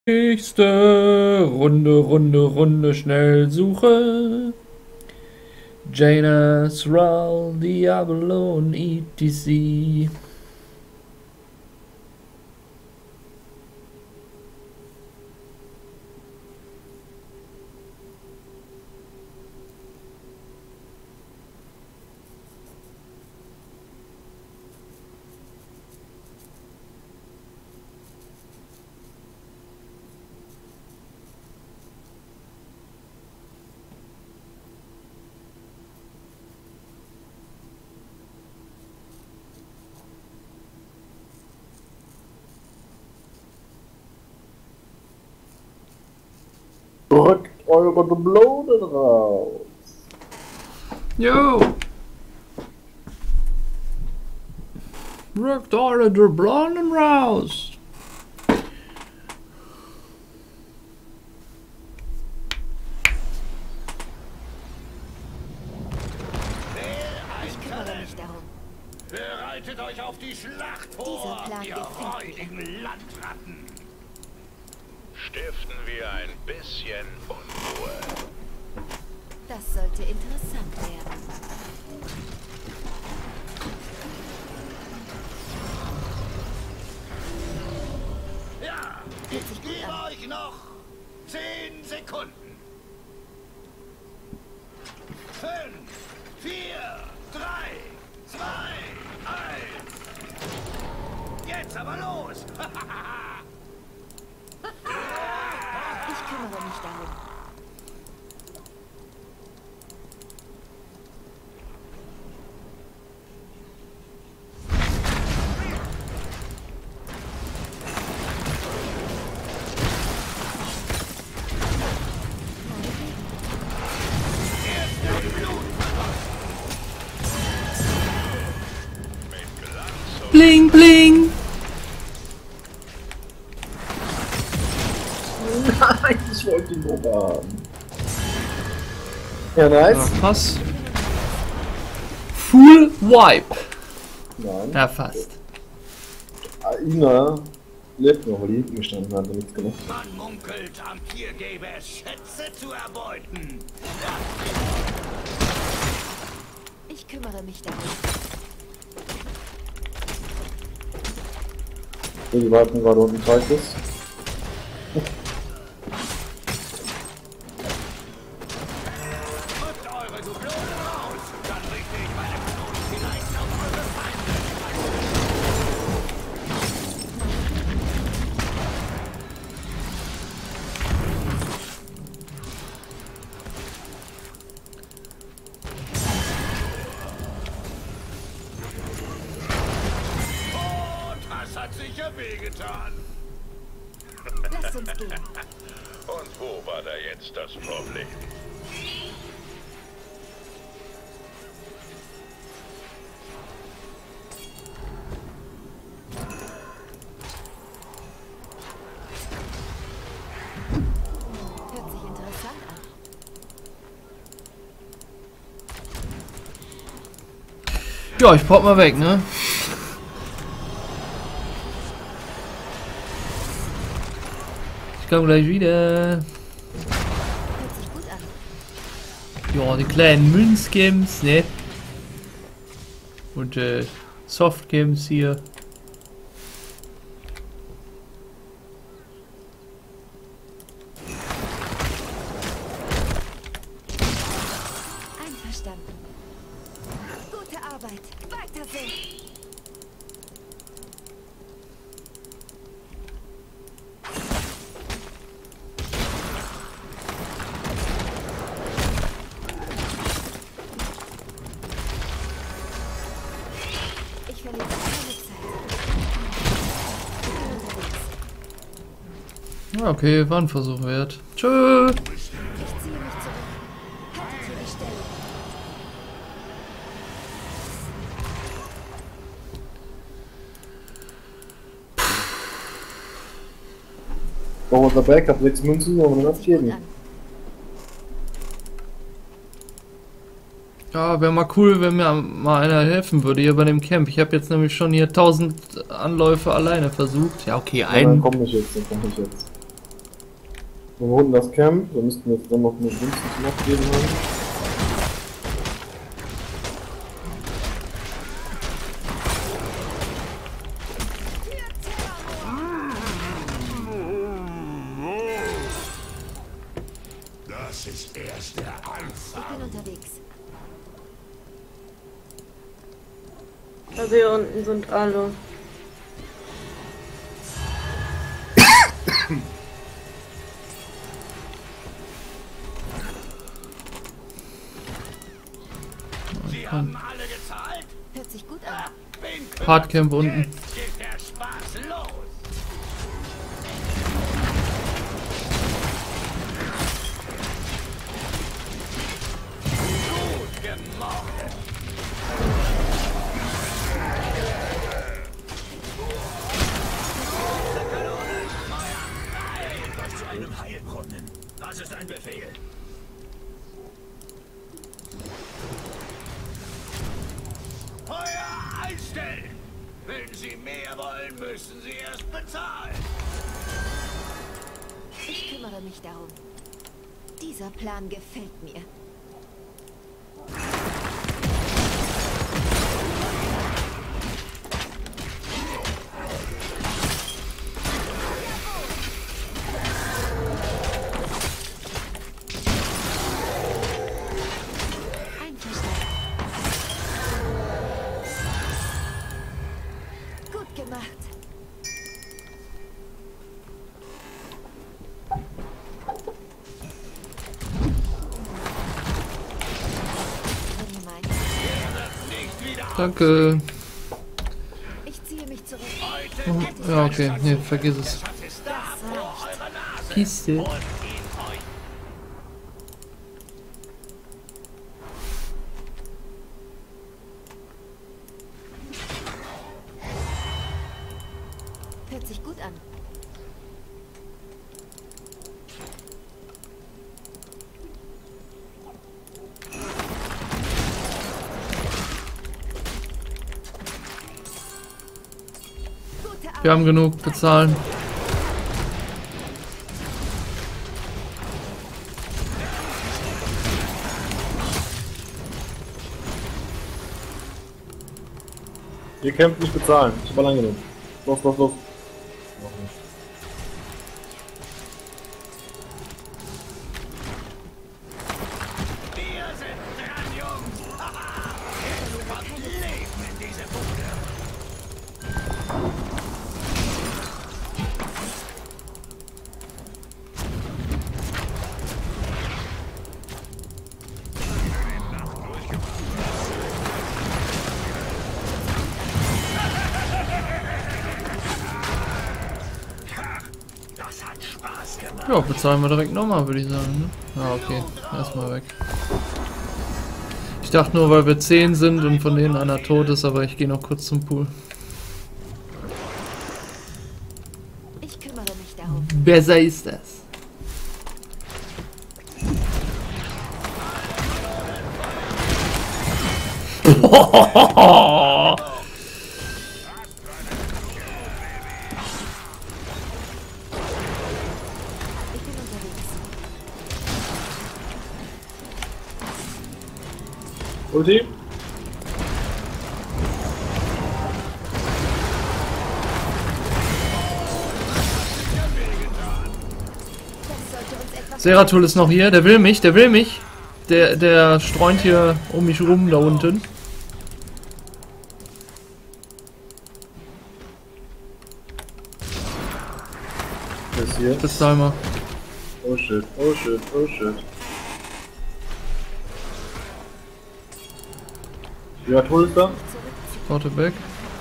Nächste Runde, schnell suche. Janus, Ral, Diablo und ETC. Drückt eure Dublonen raus. Jo! Rückt eure Dublonen raus! Ich kümmere mich darum. Bereitet euch auf die Schlacht vor, Dieser Plan ihr gefällt räudigen Landratten! Stiften wir ein bisschen Unruhe. Das sollte interessant werden. Ja, Hört sich ich gut gebe an. euch noch 10 Sekunden. 5, 4, 3, 2, 1. Jetzt aber los! Ich kümmere mich darum. Bling, bling! Nein, ich wollte ihn nur haben. Ja, nice. Ja, was? Full Wipe! Nein. Ja, fast. Ina lebt noch, liegt gestanden, hat er nichts gemacht. Man munkelt, am Tier gäbe es Schätze zu erbeuten. Ich kümmere mich darum. Die warten gerade unten Titus. Drückt eure Dublonen raus, dann richte ich meine Kanonen vielleicht auf eure Feinde. Oh, das hat sicher wehgetan. Lasst uns gehen. Und wo war da jetzt das Problem? Hört sich interessant an. Ja, ich pop mal weg, ne? Ich komm gleich wieder. Hört sich gut an. Ja, die kleinen Münzgames, ne? Und Softgames hier. Einverstanden. Gute Arbeit. Weiter so. Ich verliere keine Zeit. Ich bin unterwegs. Ja, okay, war ein Versuch wert. Tschö. Ich ziehe mich zurück. Haltet hier die Stellung. Noch unser Backup, 6 Münzen, aber dann Hört sich gut abgeben. an. Ja, wäre mal cool, wenn mir mal einer helfen würde hier bei dem Camp. Ich habe jetzt nämlich schon hier 1000 Anläufe alleine versucht. Ja, okay, Ja, dann ein. komm nicht jetzt, dann komm nicht jetzt. Wir holen das Camp, wir müssten jetzt dann noch eine Münze zum Abgeben haben. Das ist erst der Anfang. Ich bin unterwegs. Also hier unten sind alle. Sie haben alle gezahlt? Hört sich gut an. Wen kümmert Hardcamp unten. Jetzt geht der Spaß los. Gut gemacht. Was zu einem Heilbrunnen. Das ist ein Befehl. Feuer einstellen! Wenn Sie mehr wollen, müssen Sie erst bezahlen. Ich kümmere mich darum. Dieser Plan gefällt mir. Einverstanden. Gut gemacht. Wenn ihr meint. Nicht wieder Danke. Ich ziehe mich zurück. Oh, ja, okay. Nee, vergiss es. Das ist da vor eurer Nase. Kiste. Und ihn euch. Hört sich gut an. Gute Arbeit. Wir haben genug, bezahlen. Ihr Camp nicht bezahlen, ich hab allein genug. Los, los, los. Noch nicht. Wir sind dran, Jungs. Haha. Jetzt kommt Leben in diese Bude. Das hat Spaß gemacht. Ja, bezahlen wir direkt nochmal, würde ich sagen. Ne? Ah, okay. Erstmal weg. Ich dachte nur, weil wir 10 sind und von denen einer tot ist, aber ich gehe noch kurz zum Pool. Ich kümmere mich darum. Besser ist das. Ich bin unterwegs. Ulti? Das sollte uns etwas. Seratul ist noch hier, der will mich, der will mich. Der streunt hier um mich rum da unten. Was ist hier? Bezahl mal. Oh shit, oh shit, oh shit. Ja, Tool ist da? Quarterback.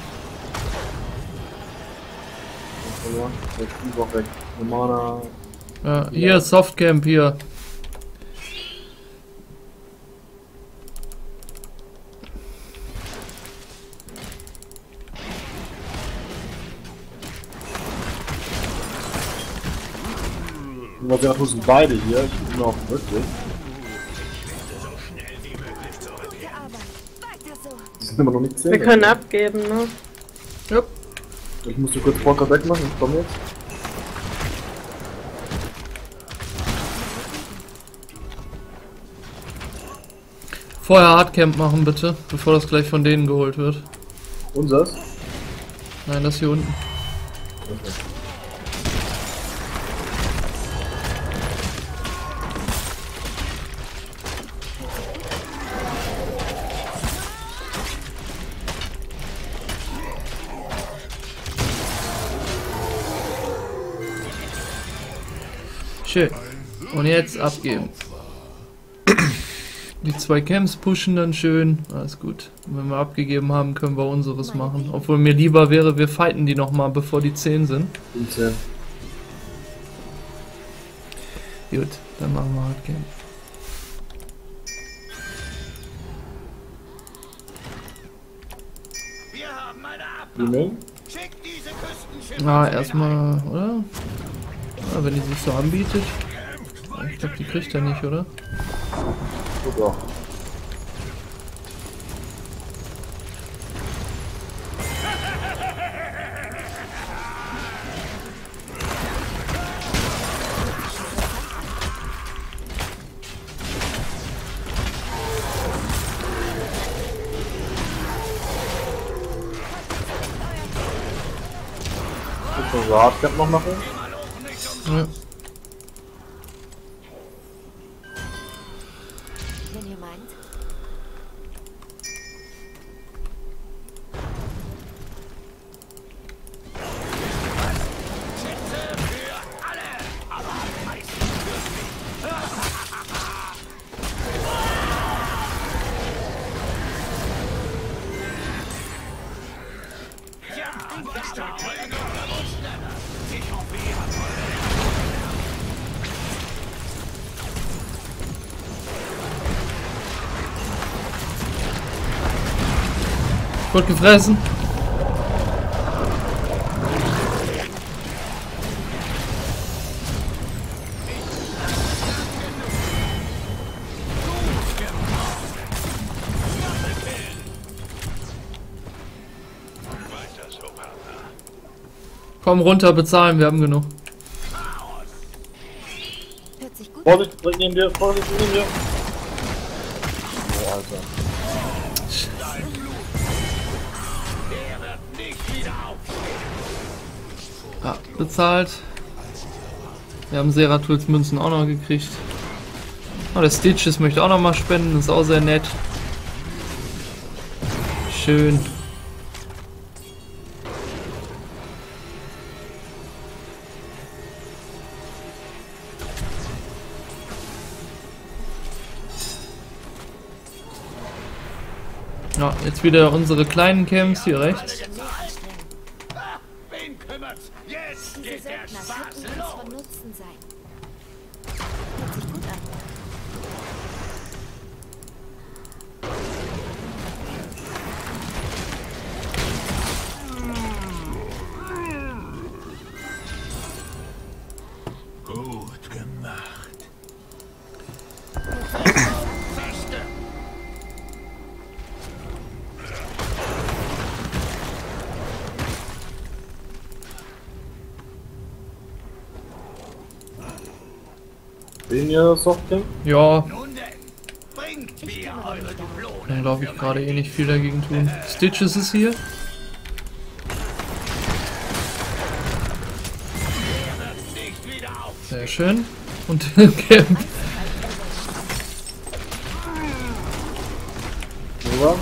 Verloren. Der Spiel ist auch weg. Romana. Ja, hier, Softcamp, hier. Was ja, sind beide hier. Ich bin auch wirklich. Gute Arbeit. Weiter so. Die sind immer noch nicht 10. Wir können abgeben, ne? Ja. Ich muss dir kurz Walker wegmachen. Ich komm jetzt. Vorher Hardcamp machen bitte, bevor das gleich von denen geholt wird. Unseres? Nein, das hier unten. Okay. Schön. Und jetzt abgeben. Die 2 Camps pushen dann schön. Alles gut. Und wenn wir abgegeben haben, können wir unseres machen. Obwohl mir lieber wäre, wir fighten die nochmal, bevor die 10 sind. 15. Gut, dann machen wir Hardcamp. Wir haben eine Wie Abmachung. nehmen? Schickt diese Küstenschiffe. Ah, erstmal, oder? Ja, wenn die sich so anbietet. Ich glaube, die kriegt er nicht, oder? So doch. Müssen wir Hardcamp noch machen? Ja. Wenn ihr meint. Gut gefressen. Weiter so, Partner. Komm runter, bezahlen, wir haben genug. Hört sich gut an. Vorsicht, direkt neben dir, Vorsicht, neben dir. Oh, Alter. Ja, bezahlt. Wir haben Seratuls Münzen auch noch gekriegt. Oh, der Stitches möchte auch noch mal spenden, ist auch sehr nett. Schön. Ja, jetzt wieder unsere kleinen Camps hier rechts. Wen kümmert's? Jetzt Diese geht der Söldner Spaß könnten uns los. von Nutzen sein. Hört sich gut an. Gut gemacht. Sehen ihr Softcamp? Ja, Nun denn, bringt mir eure Dublonen. dann glaube ich gerade eh nicht viel dagegen tun. Stitches ist hier. Nicht wieder auf. Sehr schön. Und Camp. Rüber.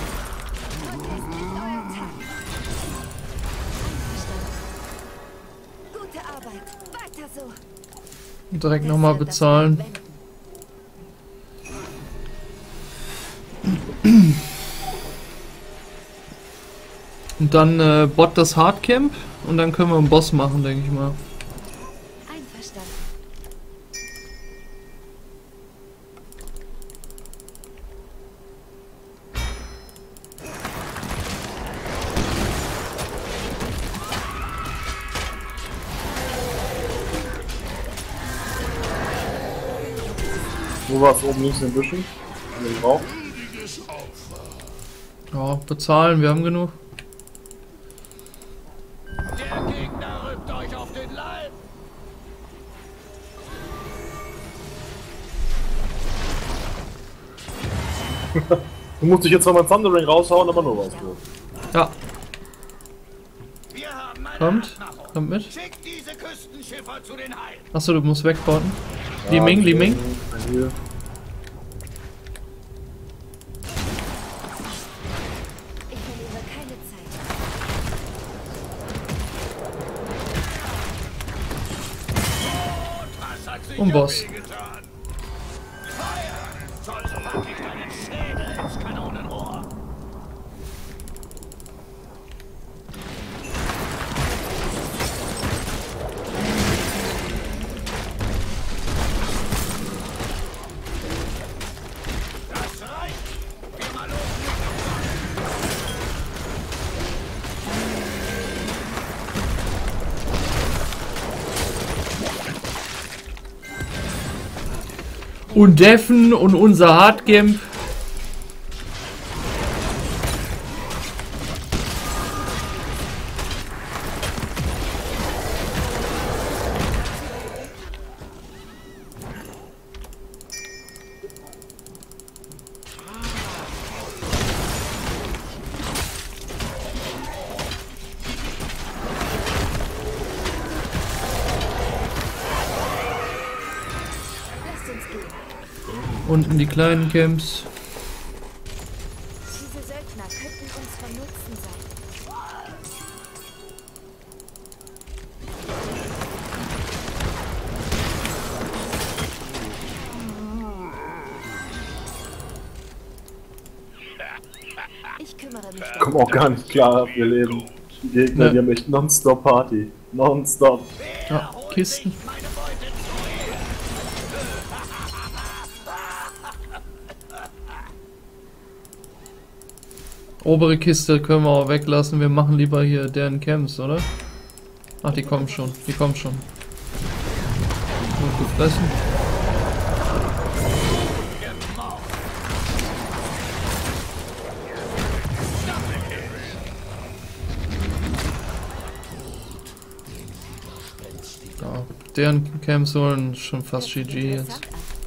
Gute Arbeit. Weiter so. Direkt nochmal bezahlen. Und dann Bot das Hardcamp und dann können wir einen Boss machen, denke ich mal. Einverstanden. Wo war es oben links in den Büschen? In dem Rauch. Ja, bezahlen, wir haben genug. Der Gegner rückt euch auf den Leib. Du musst dich jetzt nochmal einen Thundering raushauen, aber nur was. Ja, Wir haben eine kommt. Abmachung. Kommt mit. Schickt diese Küstenschiffer zu den Haien. Achso, du musst wegporten. Li Ming, Li Ming. Hier. Ich verliere keine Zeit. Was hat sich Und Boss. wehgetan? Feuer! Soll so pack ich deinen Schädel ins Kanonenrohr. Das reicht! Geh mal los! Und Deffen und unser Hardgimp. Lasst uns gehen. Unten die kleinen Camps. Diese Söldner könnten uns von Nutzen sein. Ich kümmere mich. Komm auch gar nicht klar auf ihr Leben. Die Gegner, Ne. die haben echt nonstop Party. Nonstop. Ja, Kisten. Meine Beute zu ihr. Obere Kiste können wir auch weglassen. Wir machen lieber hier deren Camps, oder? Ach, die kommen schon. Die kommen schon. Gut gefressen. Ja, deren Camps sollen schon fast GG jetzt.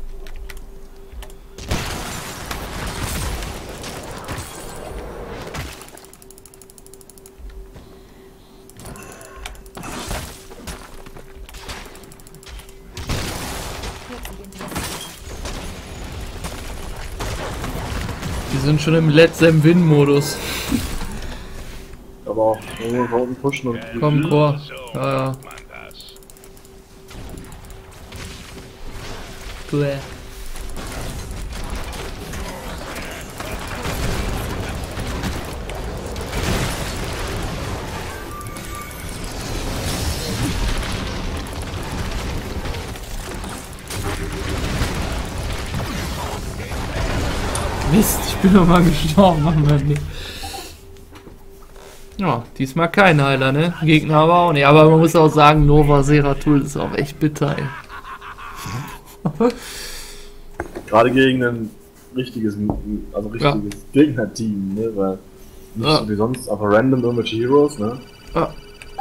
Die sind schon im Let's Them Win Modus. Aber auch nur von unten pushen und. Komm, Chor. So Ja, ja. macht man das. Bäh. Mist, ich bin noch mal gestorben. Mann, Mann. Ja, diesmal kein Heiler, ne? Gegner aber auch nicht. Aber man muss auch sagen, Nova Seratul ist auch echt bitter, ey. Gerade gegen ein richtiges, Gegnerteam, ne? Weil nicht Ja. so wie sonst, aber random irgendwelche Heroes, ne? Ja.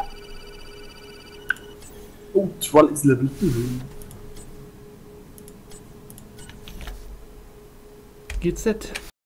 Oh, Troll ist Level 5. GZ.